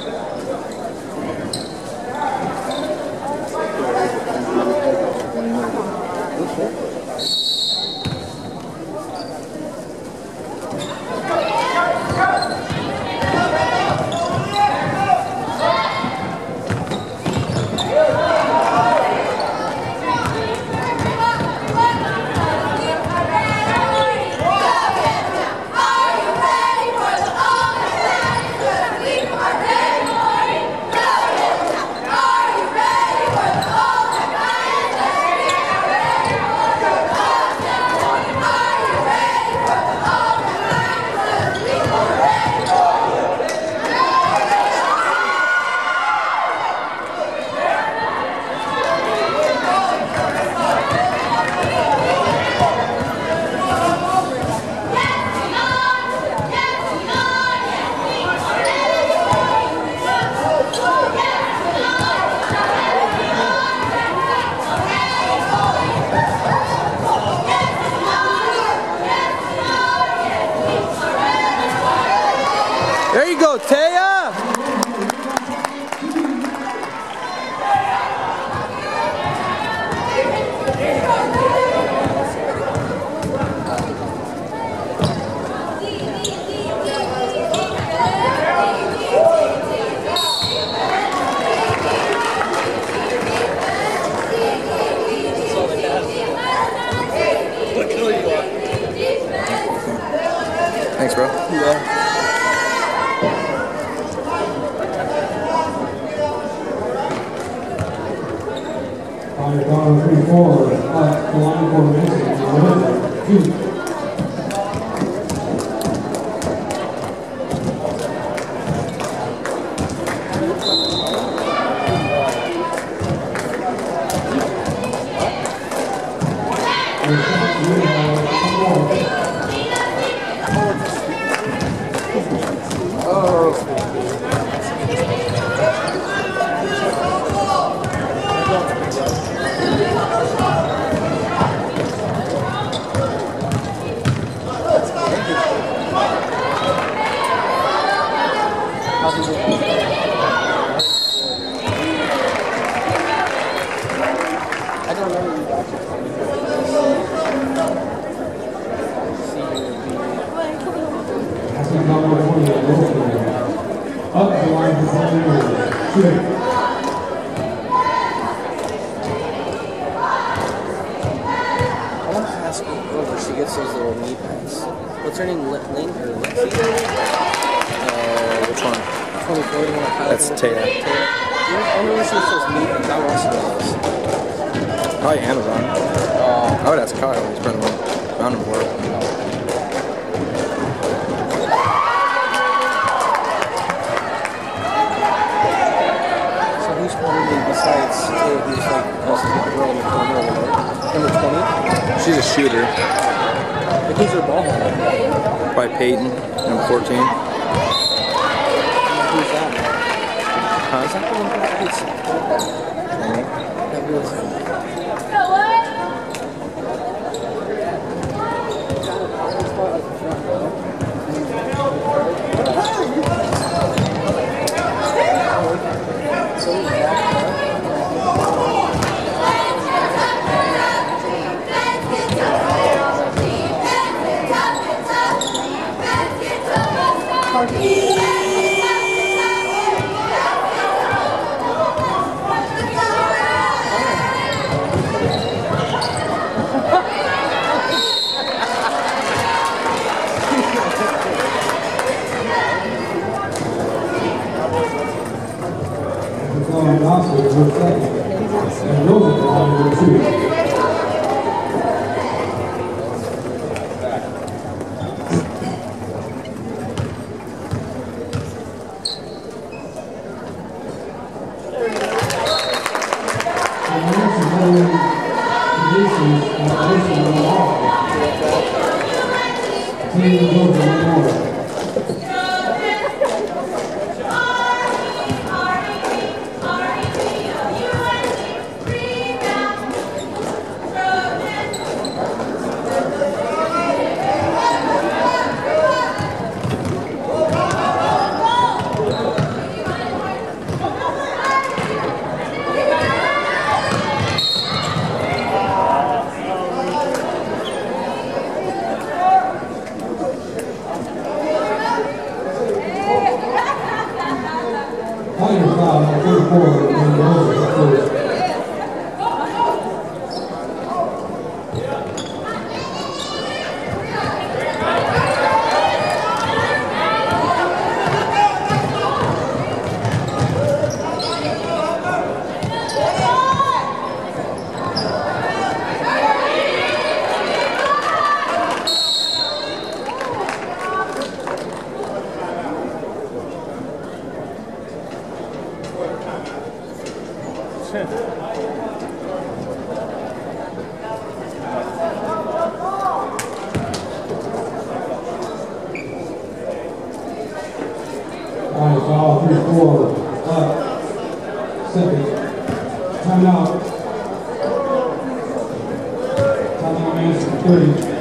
There you go, Taya! Thanks, bro. Yeah. On your bottom 3-4, the line for Manson, 2. I don't remember you watching. Up the line for 2. I want to ask her where she gets those little knee pads. What's her name? Lynn or Lexi? Which one? 24, the one at That's Taya. I wonder where she gets those knee pads. I want some of those. Probably Amazon. I would ask Kyle. He's been around him for it. So who's probably besides Taya, who's like also the girl in the corner over there? Number 20? She's a shooter. Like who's her ball handler? Probably Peyton, number 14. Who's that? Huh? Is that the one that plays softball? Maybe. That really And Rosenthal, 2. minor foul, number 34, Mendoza, first. Foul, 3-4, up, second, timeout, Manson, 30.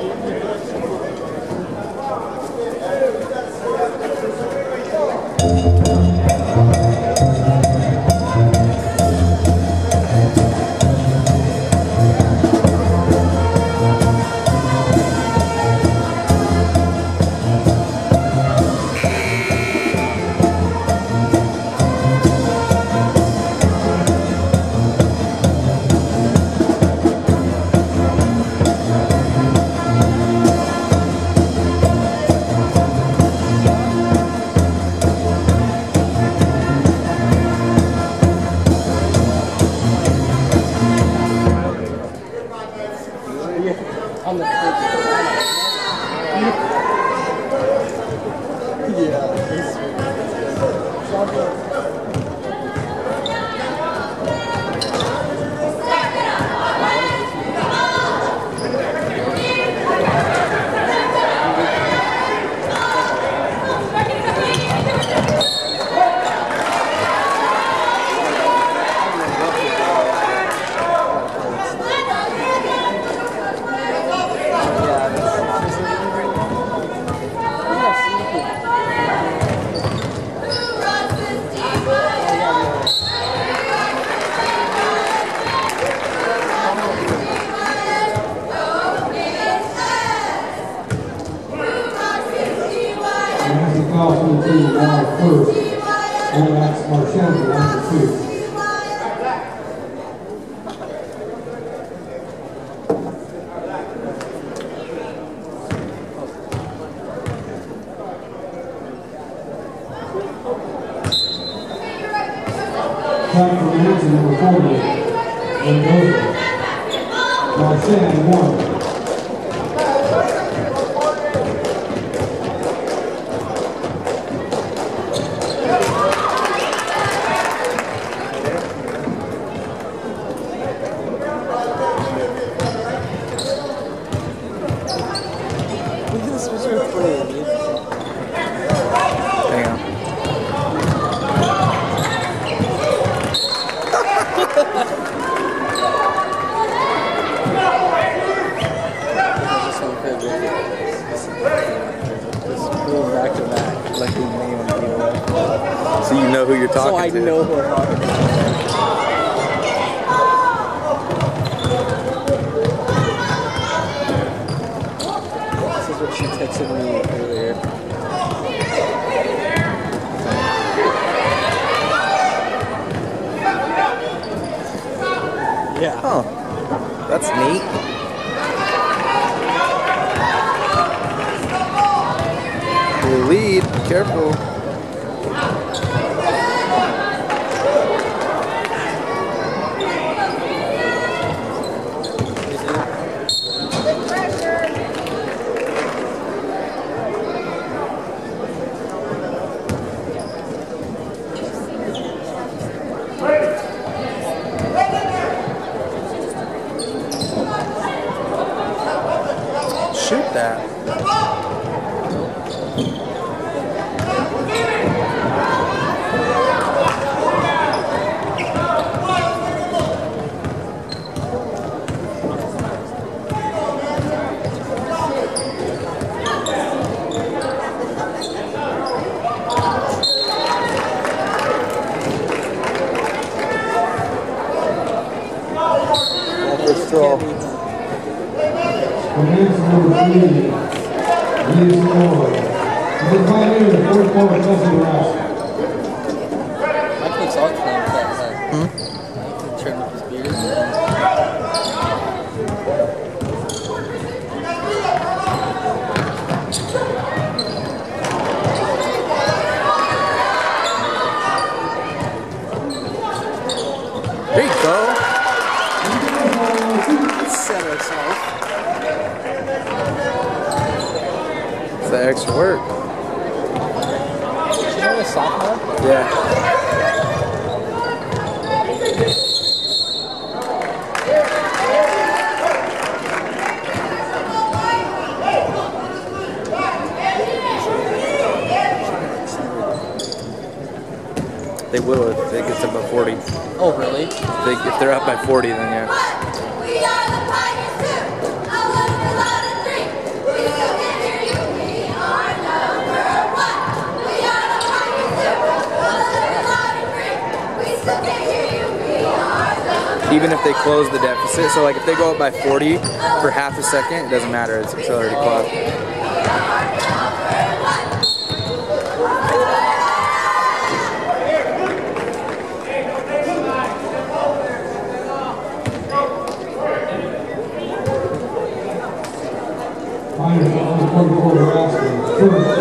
Shot from Manson, number 40, Mendoza. Manson, 1. So you know who you're talking to. So I know who I'm talking to. This is what she texted me earlier. Yeah. Huh. That's neat. Your lead. Careful. Shoot that. Straw. Manson, number 3, leads the board. Number 5, 44, Justin Rask. himself. It's the extra work. She's only a sophomore? Yeah. They will if it gets up by 40. Oh, really? If they're up by 40, then yeah. We are the Tigers too. I want to fill out a drink. We still can hear you. We are number one. We are the Tigers too. I want to fill out a drink. We still can hear you. We are number Even if they close the deficit, so like if they go up by 40 for half a second, it doesn't matter. It's accelerated clock. Minus 144 Nebraska. First.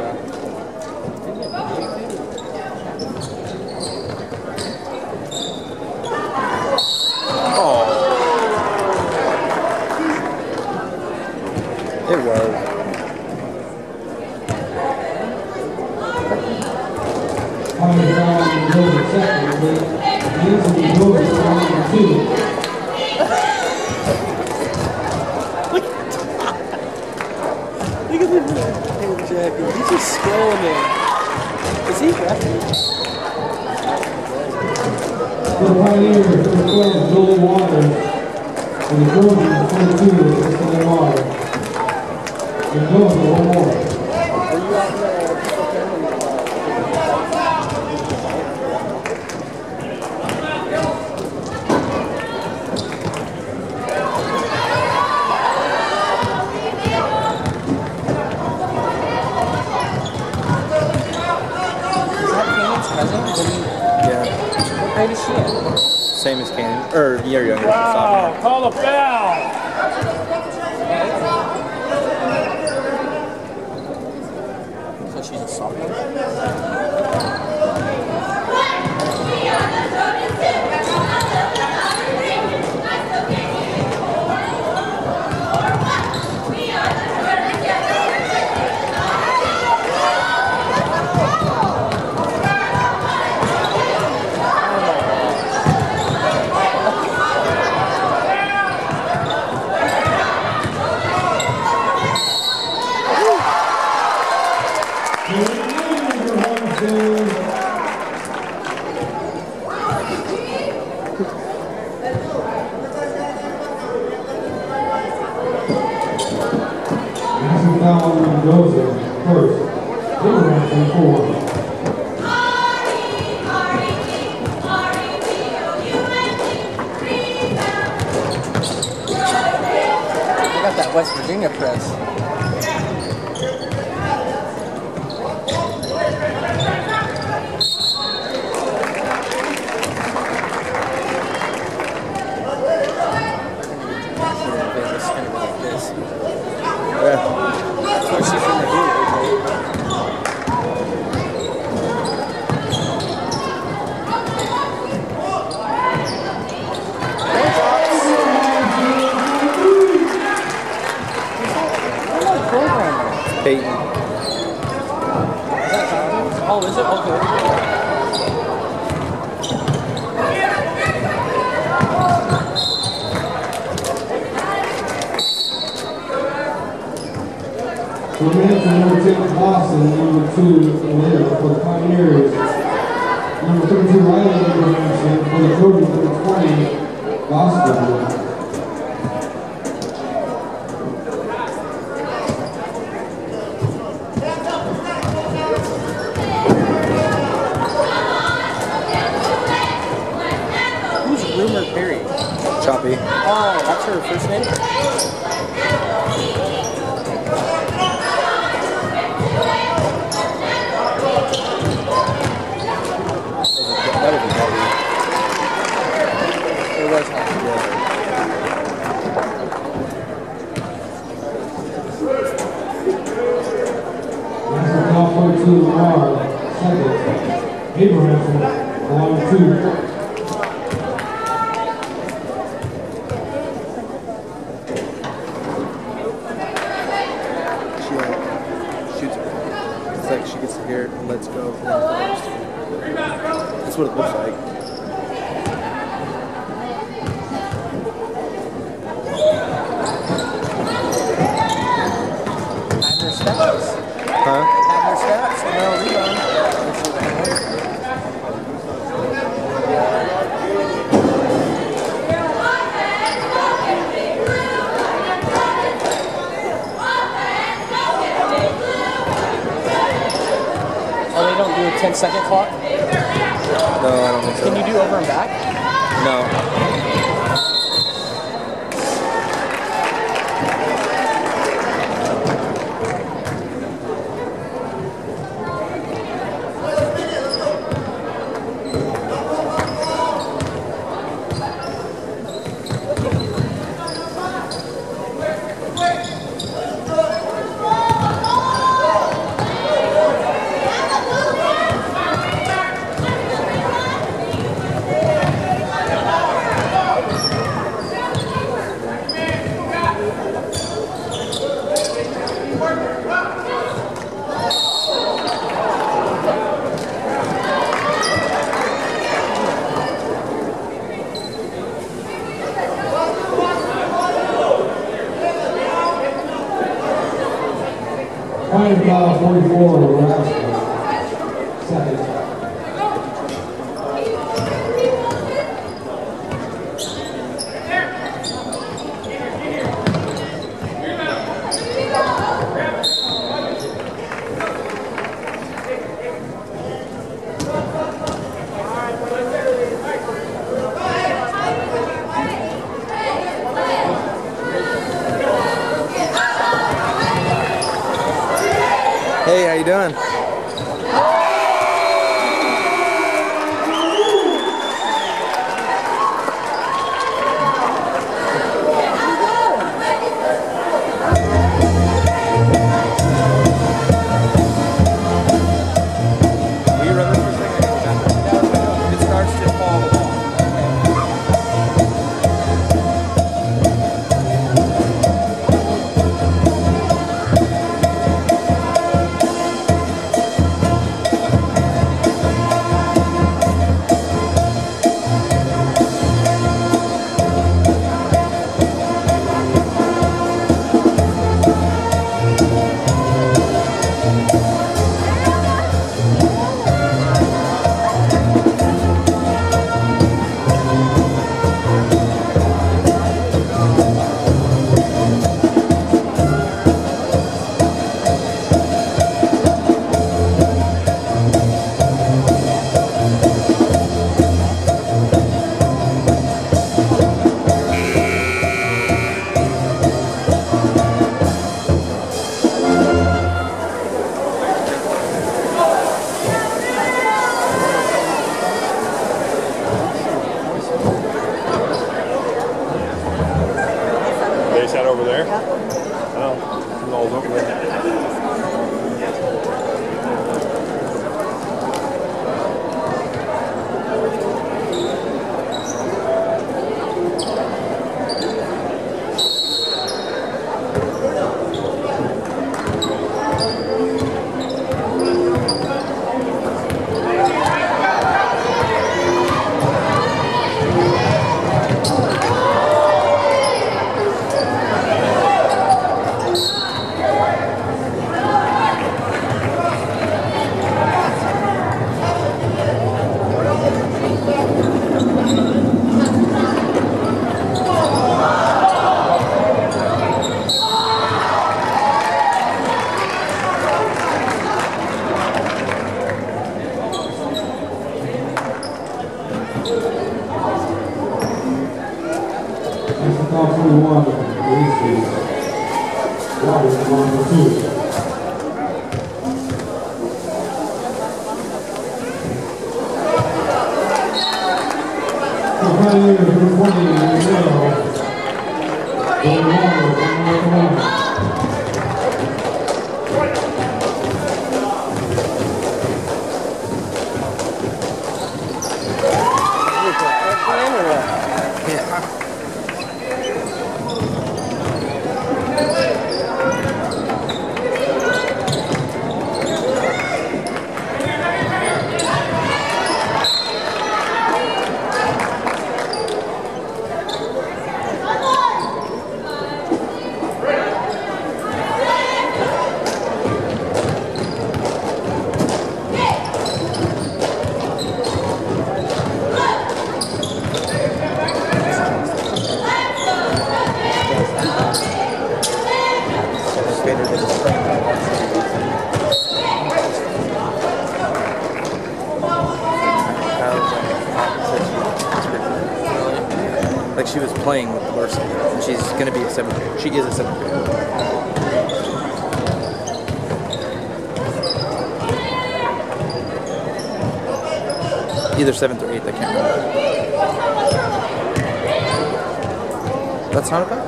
It was. Minus down goes to second, but Manson goes to number 2. Look at this jacket. He's just scrolling in. Is he repping? For the Pioneers, number 12, Joel Waters. For the Trojans, 22, Tristan Water. And Joel, one more. Were you out in the Yeah. What grade is she in? Same as Canyon. Or year younger. Wow, call a foul! So she's a sophomore? Manson foul on Mendoza first. Abraham 4. They got that West Virginia press. Yeah. That's what she's gonna do, Peyton. Oh, is it? Okay. For Manson, number 10, Boston, number 2, Atlanta. For the Pioneers, number 32, Riley Abrahamson. For the Trojans, number 20, Boston. Who's Rumor Perry? Choppy. Oh, that's her first name? That would be heavy. It was her. Yeah. Manson foul 42, Lamar, second. Abrahamson, line 2. That's what it looks like. Have their stats. Huh? Have their stats. No, rebound. Oh, they don't do a 10-second clock? No, I don't think so. Can you do over and back? No. Final foul 44, Nebraska. Second. Hey, how you doing? Will you run this for a second? It starts to fall apart. They sat over there? Oh, no, over there. That's the top 21, Reese. Roberts, number 2. The Pioneers, number 20, Michelle. Going on, Like she was playing with the varsity, and she's gonna be a 7th grader. She is a 7th grader. Either 7th or 8th, I can't remember. That's not about.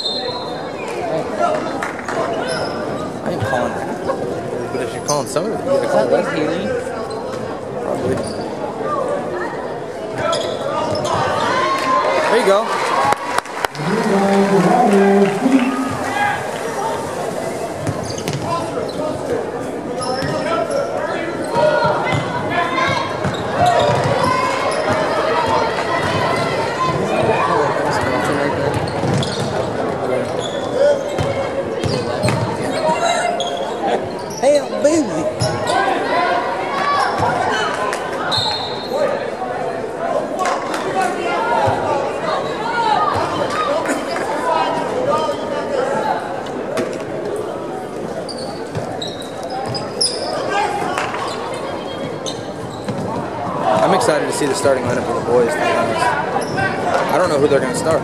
I ain't calling her. But if you're calling some of it, you gotta call that Haley. Probably. There you go. Hey, baby. I'm excited to see the starting lineup for the boys, to be honest. I don't know who they're going to start.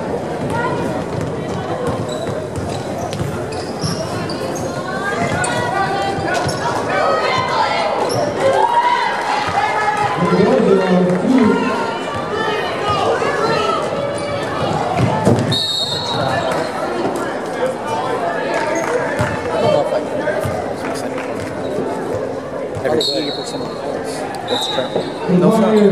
Every 80% of the goals. That's true. No,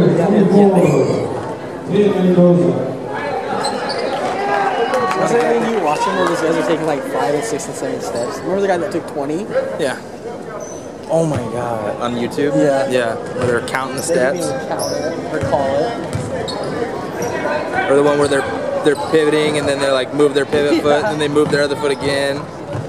Was there anything you watching where these guys are taking like 5 and 6 and 7 steps? Remember the guy that took 20? Yeah. Oh my god. On YouTube? Yeah. Yeah. Where they're counting the They didn't steps. even count it or call it. Or the one where they're pivoting and then they like move their pivot foot and then they move their other foot again.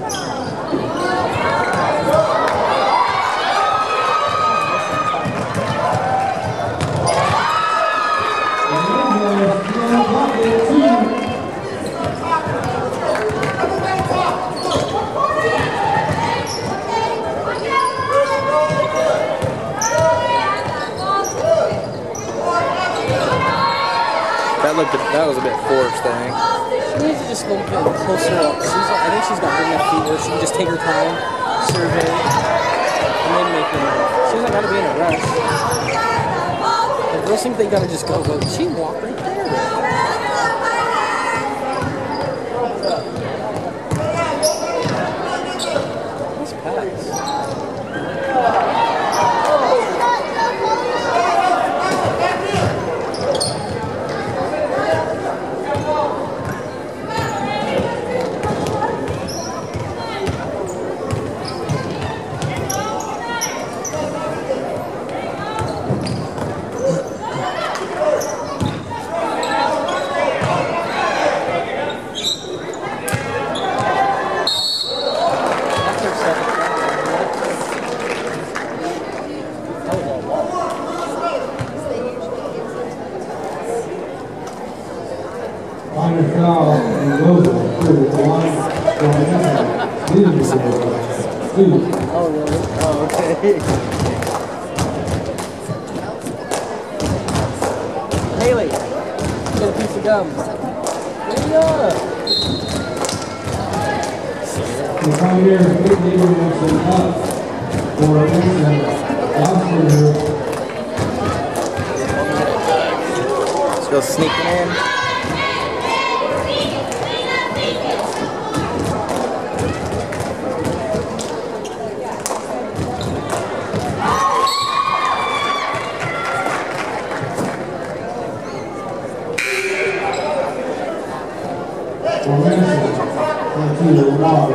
That was a bit forced, I think. She needs to just go get closer up. I think she's got big enough feet where she can just take her time, survey, and then make her move. She doesn't got to be in a rush. The girls think they got to just go, but she walked right there. Nice pass. Minor foul and goes to the line. Oh, really? Oh, okay. Haley, get a piece of gum. Yeah. The Pioneers big leader makes it up for Manson. Still sneaking in. For Manson, to the wall.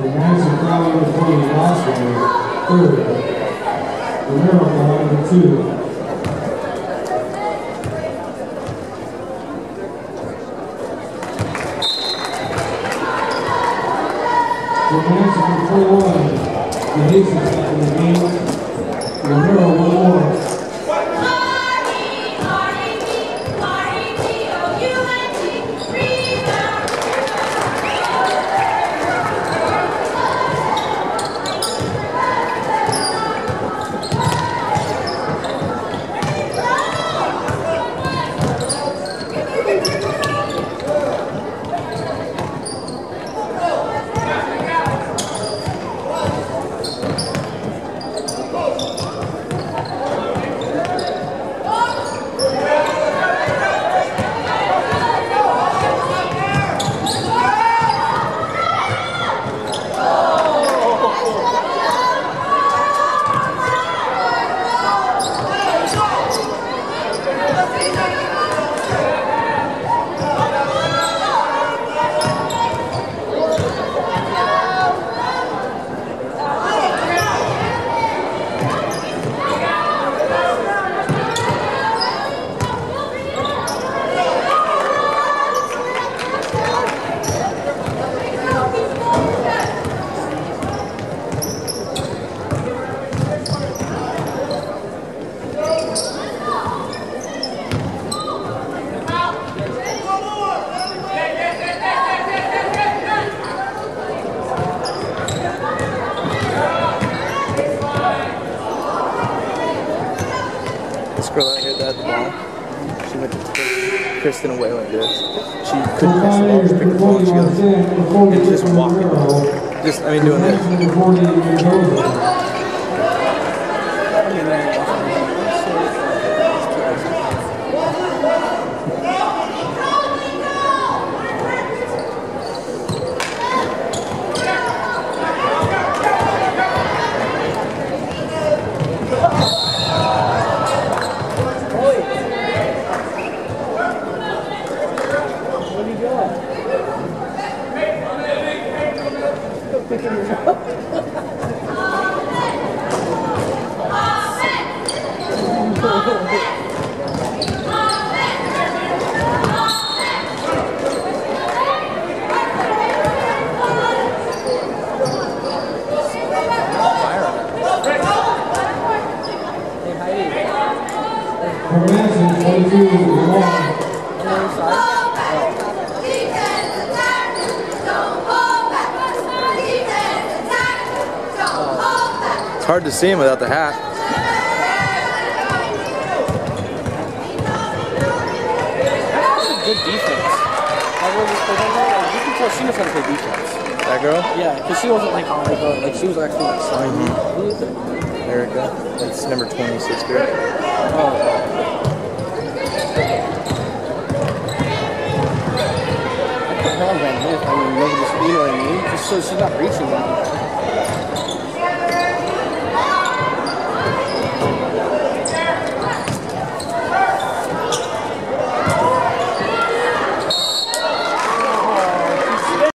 Manson foul number 20, Boston, third. Romero foul number 2. For Manson, 21, the Hastings back in the game. Romero, 1 more. This girl out here that had the ball, she went to Kristen away like this. She couldn't pass the ball, she picked the ball, she goes, and just walking. Just, I mean, doing this. For Manson, 22, long. It's hard to see him without the hat. Good defense. You can tell she knows how to play defense. That girl? Yeah, because she wasn't like on the go. Like she was actually like sliding. Erica. That's number 26 girl. Oh. I mean, nobody's, you know what I mean? Just so she's not reaching them.